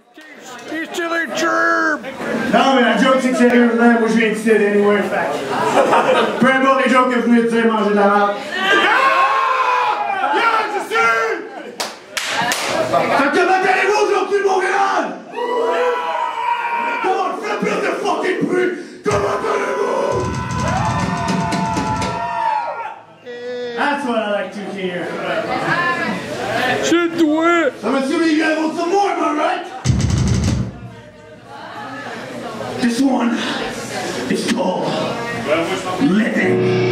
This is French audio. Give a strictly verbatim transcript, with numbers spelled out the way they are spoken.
He's still in germ! Non, mais la joke, c'est que sérieusement, moi je viens d'ici anyway, fait. Peu importe les jokes que vous venez de dire, manger de la merde. Yeah, je suis! Fait que comment allez-vous aujourd'hui, Montréal? Comment faites plus de fucking bruit? Comment allez-vous? That's what I like to hear. C'est toi! I'm assuming you guys want some more, am I right? This one is called Living.